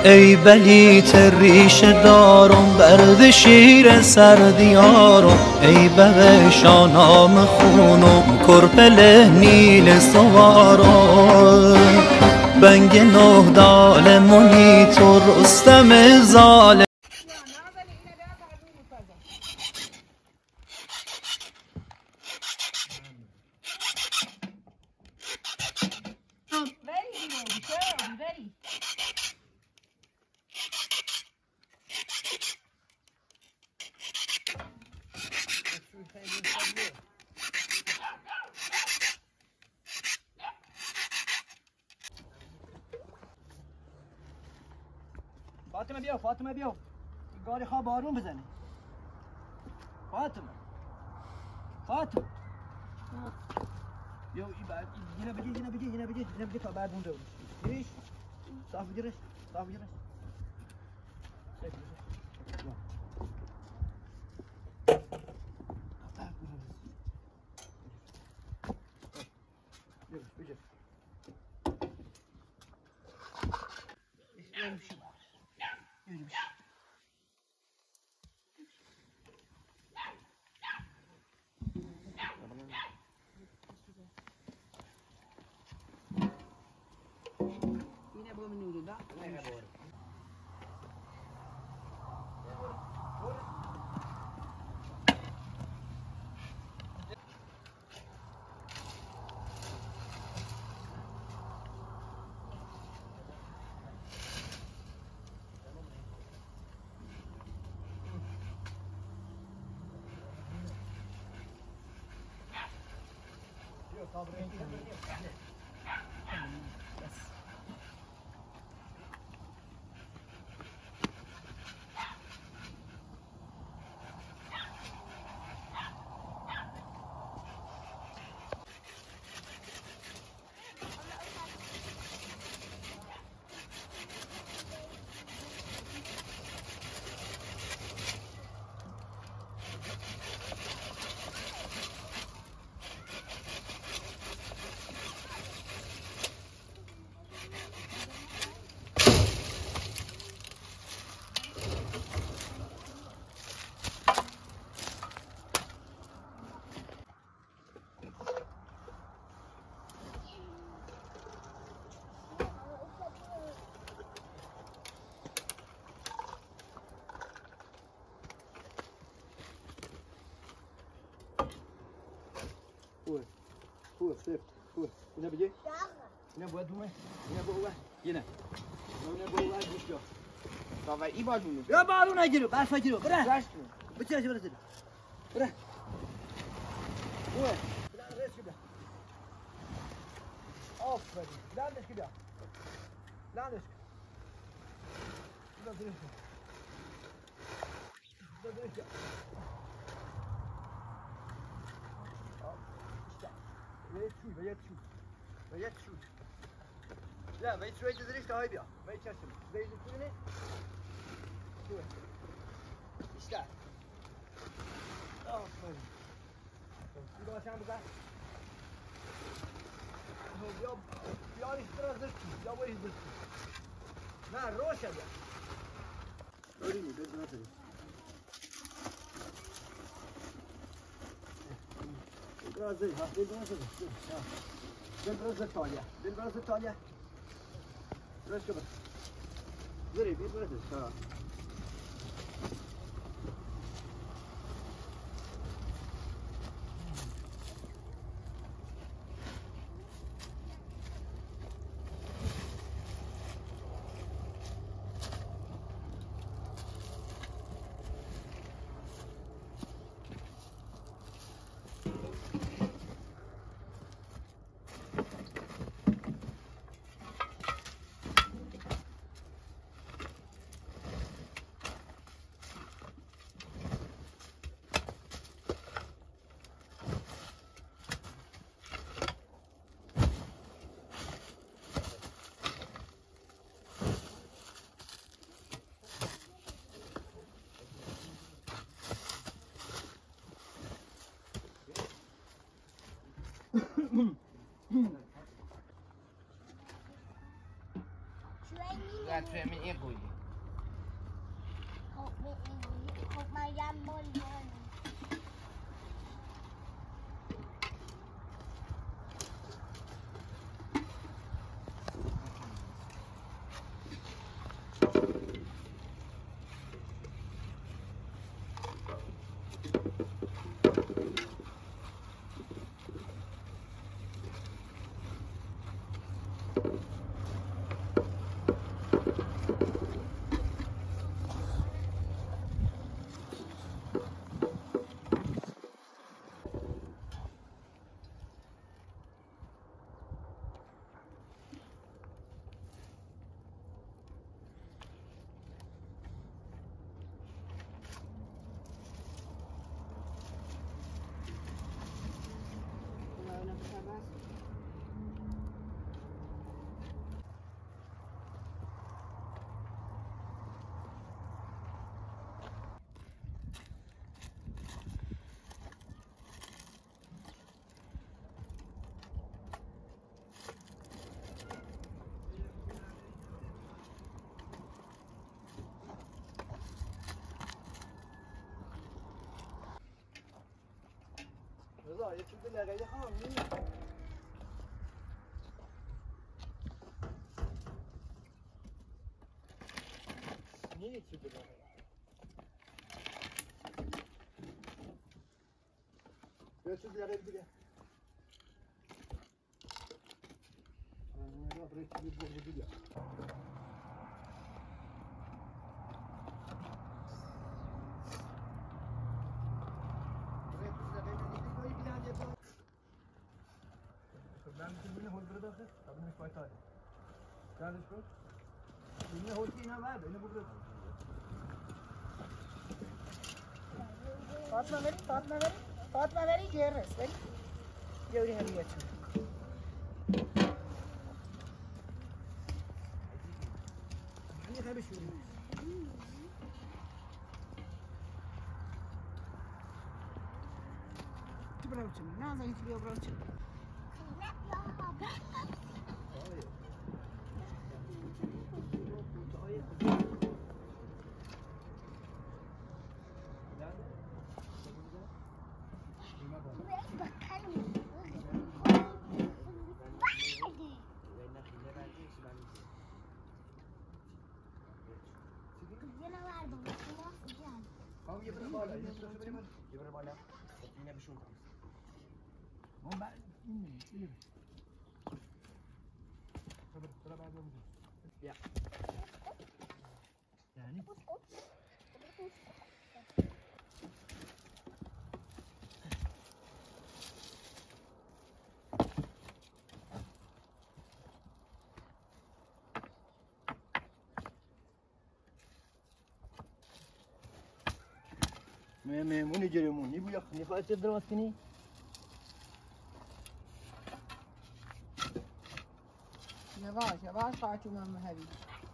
ای بلیت ریشه دارم برد شیر سردیارم ای بوشانام خونم کرپل نیل سوارم بنگ نه دال منیتور رستم ظالم. فاطمه بیا فاطمه بیا گاری خواه بارون بزنه فاطمه بیا این بعد اینا بگی تا بعد مونده بگیرش صاف بگیرش خوبه اینا بگی اینا باید دومه اینا با اوه اینا با اوه گوش بیا داور ای بارونه یا بارون نگیرو برف نگیرو بره بچه بره بره اوه بلان رس بیا آفرین بلندش بیا بلندش بیا باید شود لا باید شوید دریش که های بیا باید چشم باید شوید شوید اشتر آفرین بیا باشم بزن بیا ریش برا زرکی بیا باید زرکی نه روشه بیا دارینی بید نتری برازیل ها دل برازیل تالیا برش کن زری بید برازیل ها من این قولی خب من یم بول رضا یه چیز لقیه خواهم نیه چیز لقیه یه چیز لقیه دیگه برای چیز بگو دیگه من هول برد آخه قبل می‌خوای تا کارش کن این هول اینا بعد اینو بگو فاطمه بری جرس بری جوری همیت من خیلی شوری بروچم نه زنی تو بروچم یه بره بالا یه بره بالا اینه بشون اون بعد اینه برو بعد بیا یعنی مهمونی جرمونی بویا میخوای چه درست کنی؟ یواش خاطر من هوی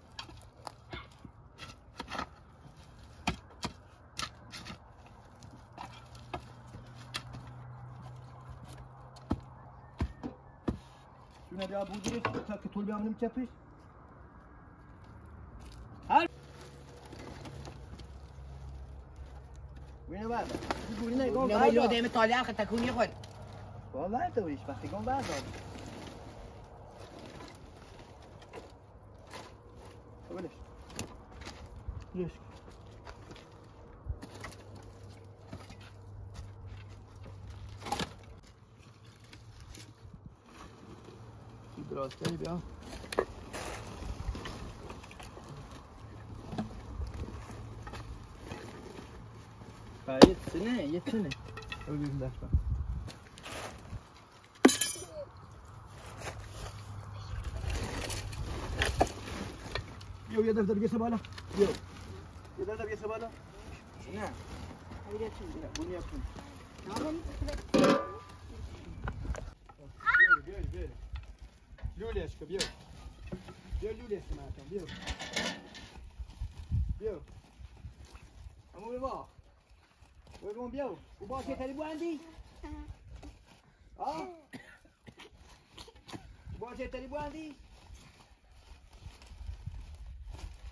شو نبیا بودی تا که طول بیامونیم چپش هر وینه بعد بوری نگاه بعد لو دائما طالع اخر تكون ياخذ والله انت ويش وقتی گم بعد ولش ليش دراز کنی بیا یه سنه رو بیرون دست بر بیا یه دفعه بیسه بالا بیا یه دفعه بیسه بالا نه هیده چون نه بونی اپون بیا لولش که بیا لولش که مردم بیا همون با بگم بیا او با چه تری بوندی؟ آه؟ با چه تری بوندی؟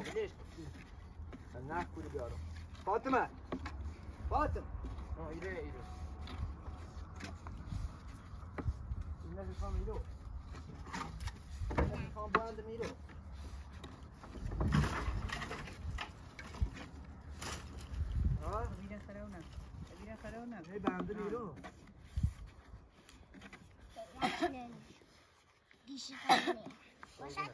ليش ناكل بيارو فاطمة فاطمة إيده الناس يفهم إيده الناس يفهم باند ميرو بينا خرونا هي باند ميرو دیشی کنیم باشد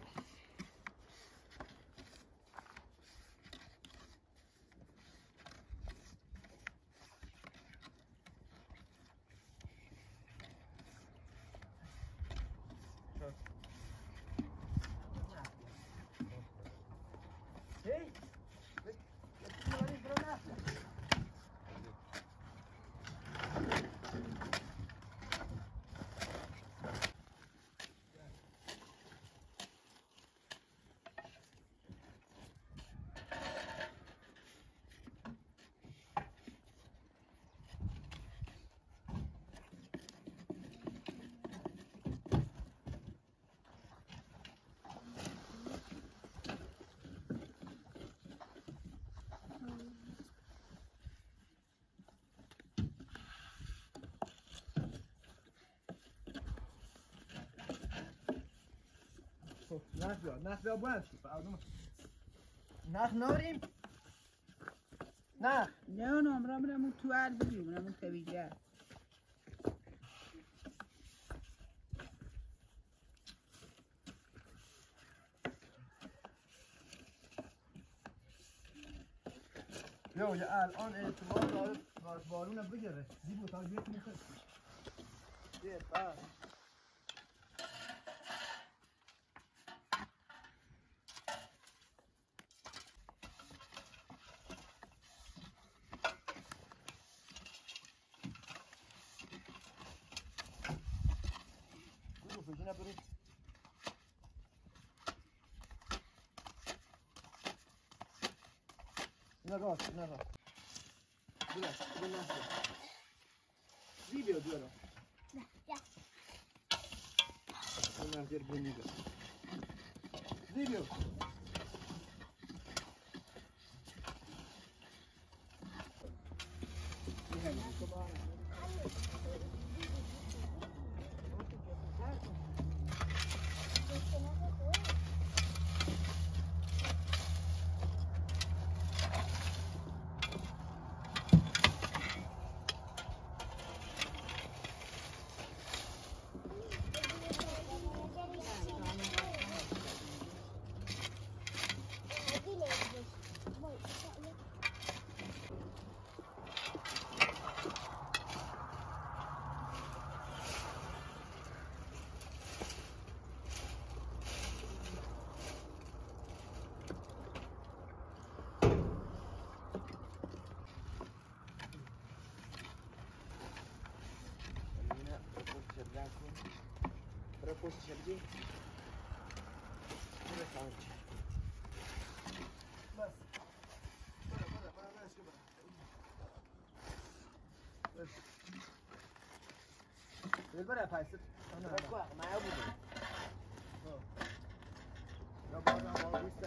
Hey! نخ بیا باید شد نخ ناریم نخ نه نمرا منمون تو عرض بگیم منمون تویگه یا الان اعتماد داره بارون بگیره دیگه تا بیت میخواد بیت بعد Fujina برید اینا راست اینا راست بلا زیبیو دیارم اینا زیر بینیگه زیبیو Posso servir? Interessante. Bas. Bora, mexe, bora. Bora, faz. Ana. Bora, mas eu vou. Já bora isso.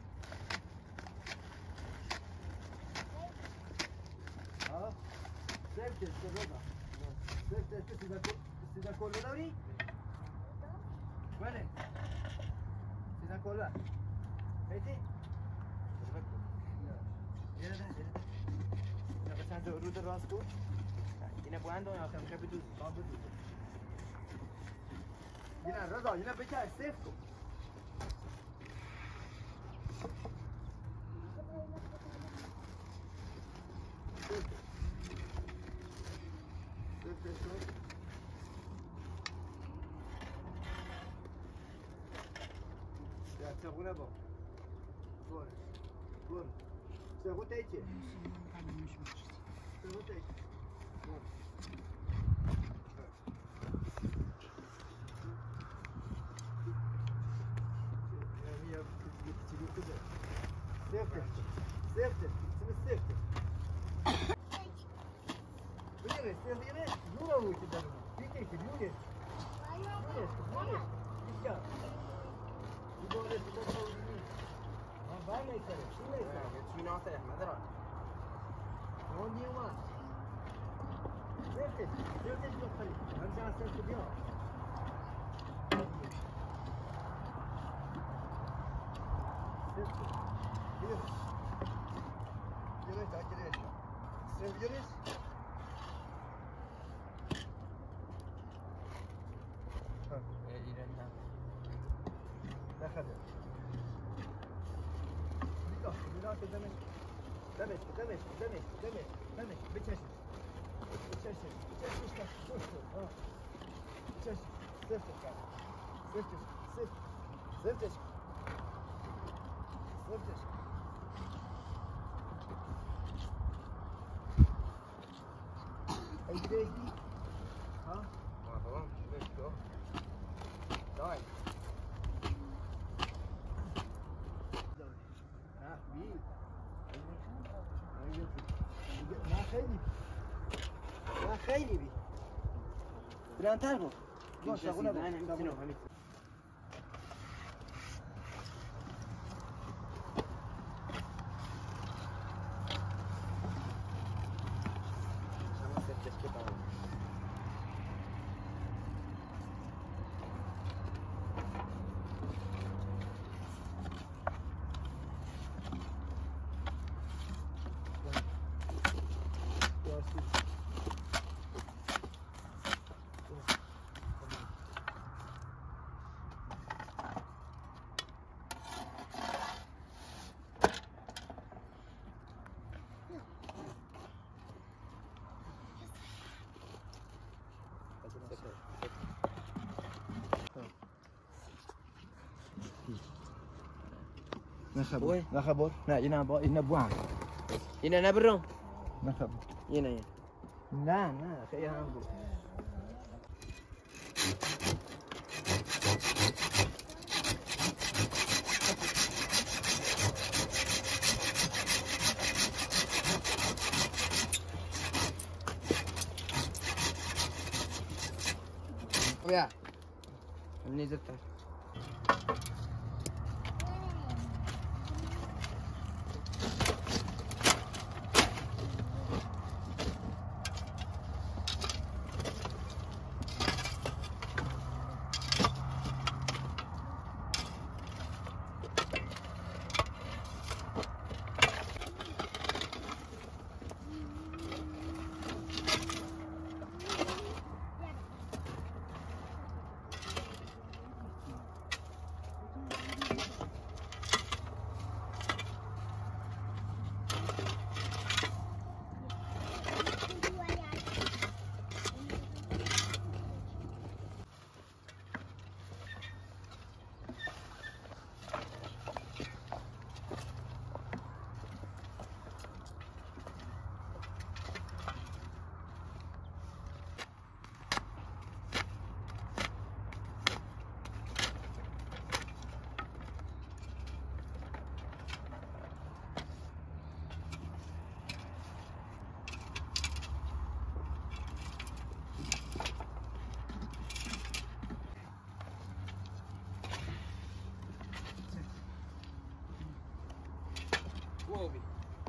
Ah. Sente, roba. Sente, se dá cor da ori. بله سیدن کلا بیتی یه قسمت رود راست بود اینه باید دو آخر میشه بدوزی با بدوزی اینه رضا اینه بچه سیف کن سیف سيغونا با بور سيغو تايتي سيغو تايتي هي بتجيب كده سيفتك اسم السيفتك بيجي سيفتك نورا هو كده بيجي يونس يونس يونس يونس بر نیساره چی نیساره چی ناسه احمد را اون نیومد زفتش بخوری همچه اصلا تو بیا Yunus takip et. Sen Yunus. Ha, İran'dan. Ne kadar? Bir dakika demek. Demek. Biçersin. Ha. Biçersin. Zıftış. Ejdeydi. Ha? Tamam. Let's go. Dai. Ha, bir. نه خیلی بی. بلندتر کن. باشه شاگونه همین. نه خبر نه اینا بوام اینا نبرم نه خبر اینا نه خیلی هم بود ویا همین زدت Wobi.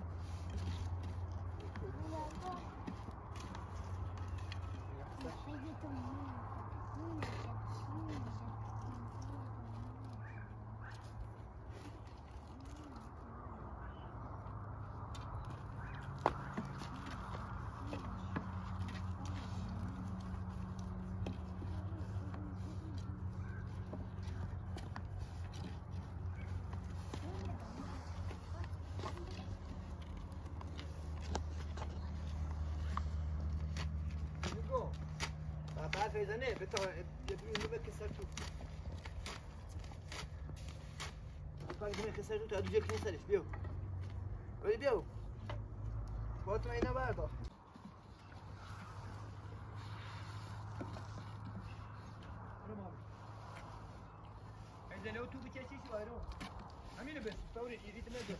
فیزنه بتا یه بکسر تو باید بکسر تو تا دیگه کنسرش بیو ولی بیو باید تو اینا بردا فیزنه و تو بکشیش وایرو همینو بس طوری ایدیت نده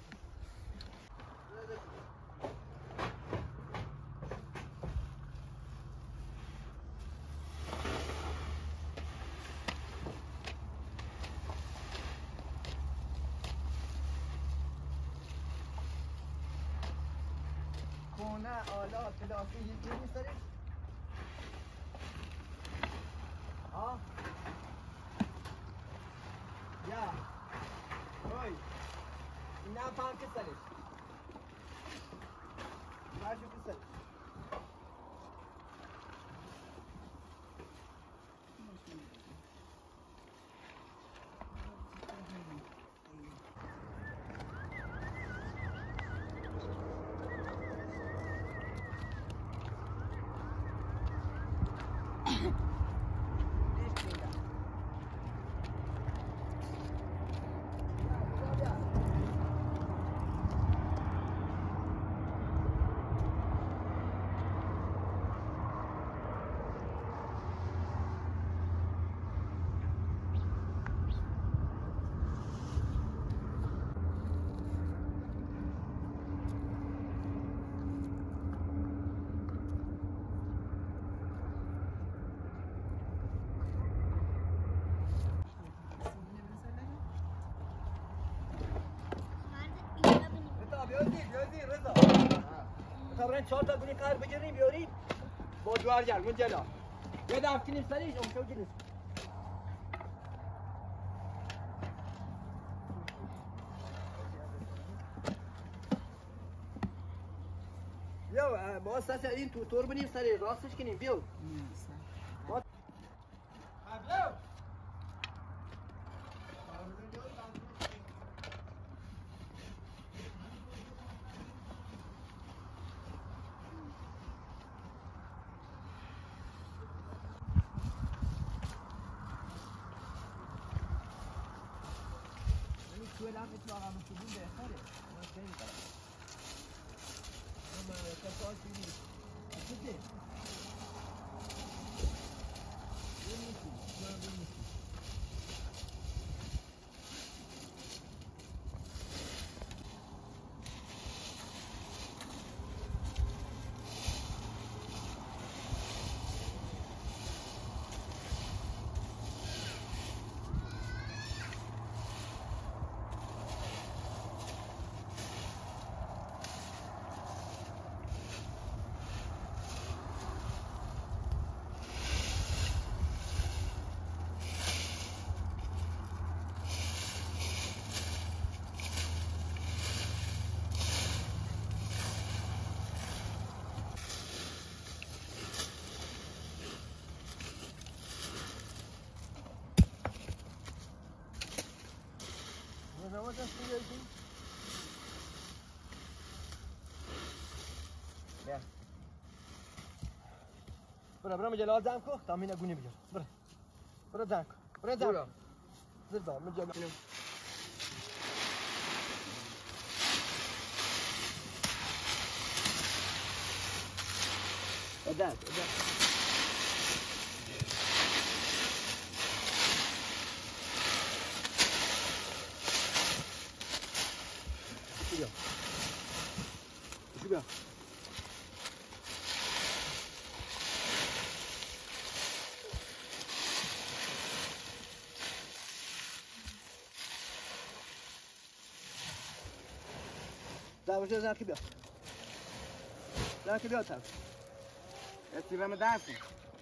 خونه آلات پلاستیک هیچ نیست داریم؟ ها؟ یا اوی این نفهم که سرش برشو که سرش برین 4 تا گونی قهر بگیریم بیاریم با جوارگر من جلا یه دفت کنیم سریش اون شو گیریم بیا ما ساس این تو تور بنیم سری راستش کنیم بیو توی لحظه تو آقا مشکلون بهتره من خیلی دارم اما کساش بیدید چیزی؟ بینیسی نماز هستی بیایدی؟ بیا برو مجلال زن کو تا مینه گونی بیار برو زن کو برو زن زربا مجلال اداد بیا داوشه زاکی بیا زاکی بیا تا استیرام دافی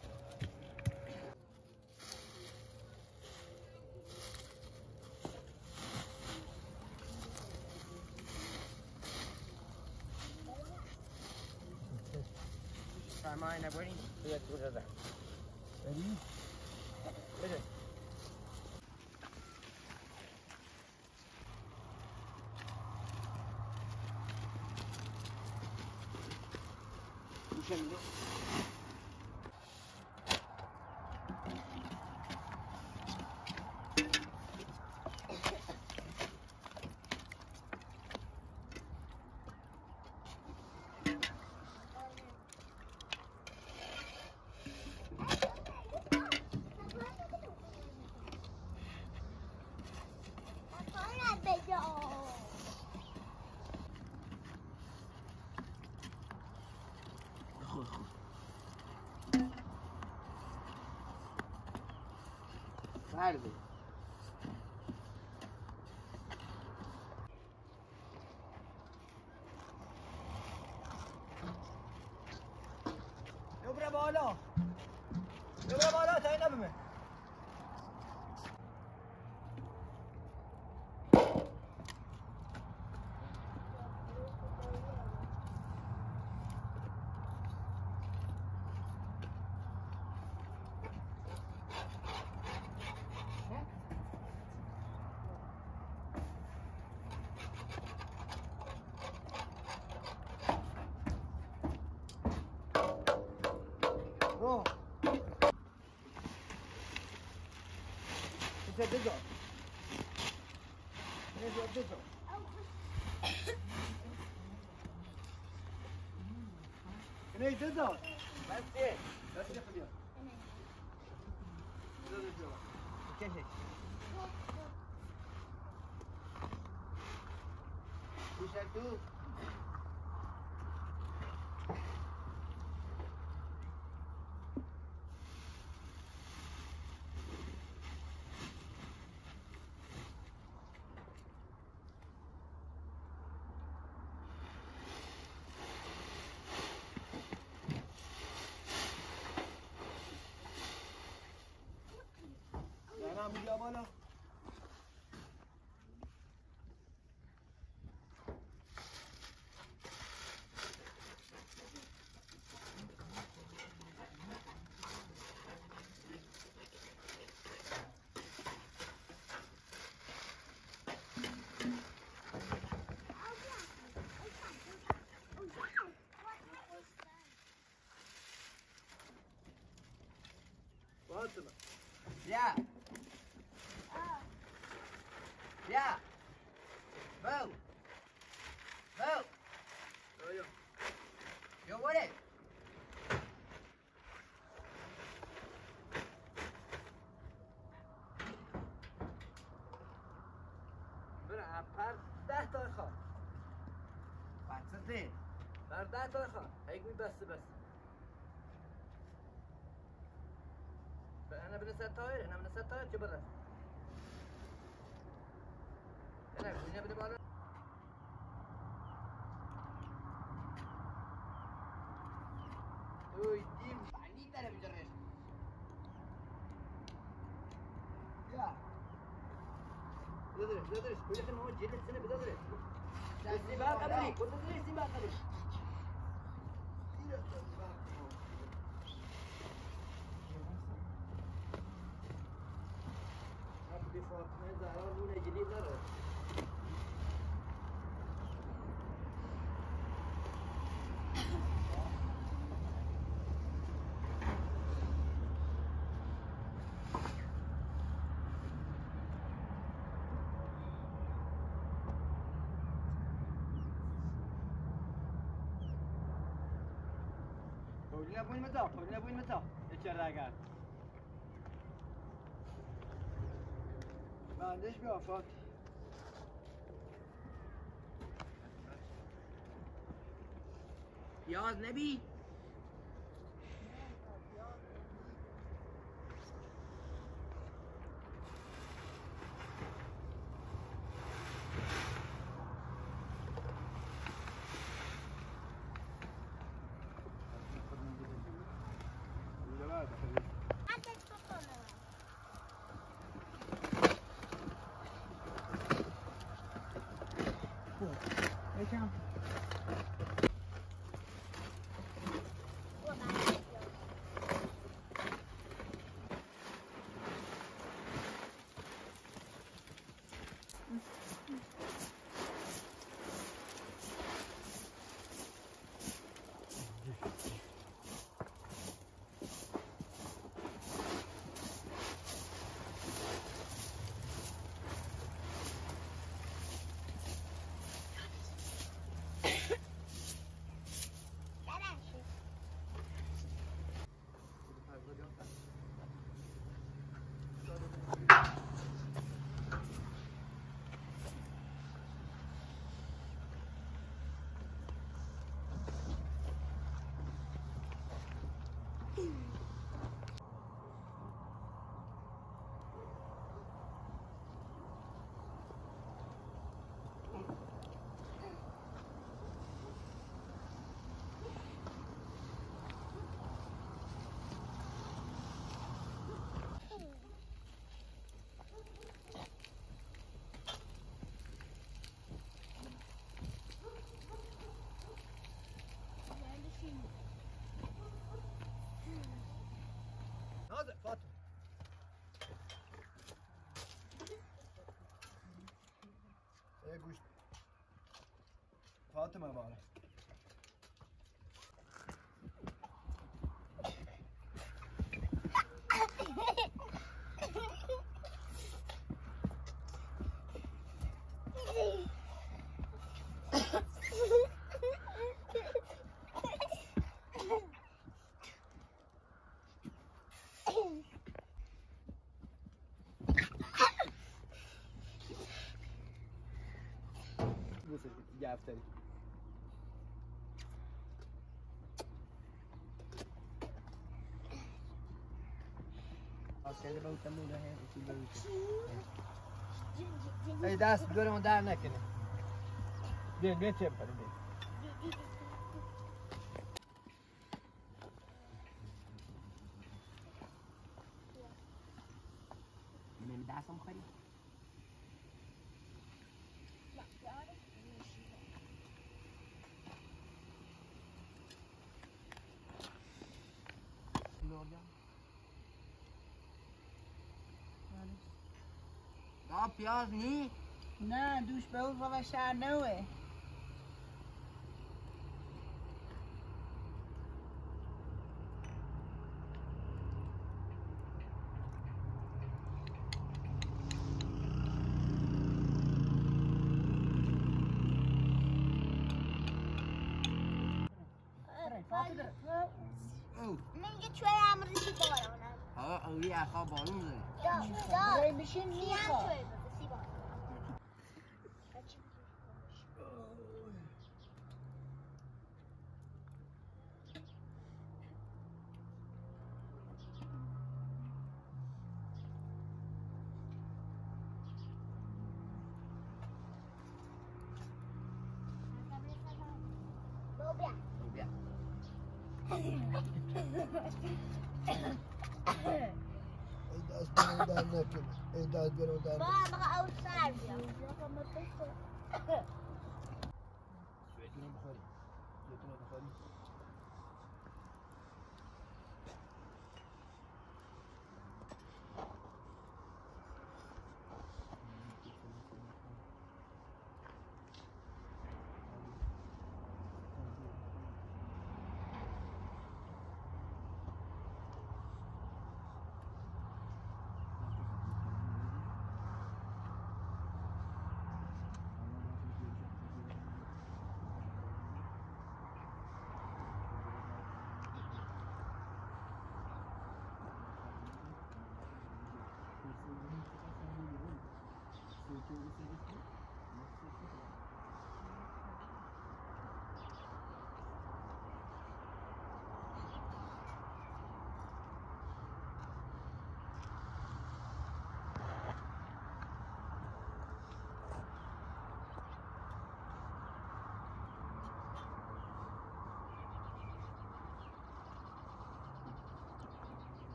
Mine, I'm waiting for you to do that. Ready? Ready. Nerede? ببره بالا ببره بالا تا این نبمه تدزا تدزا نه تدزا بس بس خديها كيف وشتو بیا بالا بیا بیا بو بو yo what it برا پر 10 تا خواهد بچه بر 10 تا خواهد هیگوی بسته انا بنسى طاير انا بنسى طاير كبرت انا الدنيا بدي بقى اوي ديم عني ترى بجرش يا بدرس كل شيء هو جيت السنه بدرس السباق قبلي كنت تدرس السباق قبلي فاطمه زهرا نون جدید داره قولنا بوين متى يتشرقات ما عندش بيوفات ياز نبي یکم ما باره گفتاری آسیده با اوتا موله هم اسی با اوتا ای دست دورمون در نکنه بین چه بکنیم بین من دستم خرید دا پیاز نی؟ نه دوش به اون و شهر نوه من یه چوه امروزی بارانم ها اولی اخواه بارون داره دار بشین چی هم میخواه چوه بسی بارانم بابا ای دست برون در نکنه ای دست برون در نکنه بابا او سر بیام سویتونو بخوری سویتونو بخوری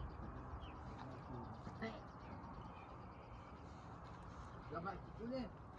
Dapat, boleh.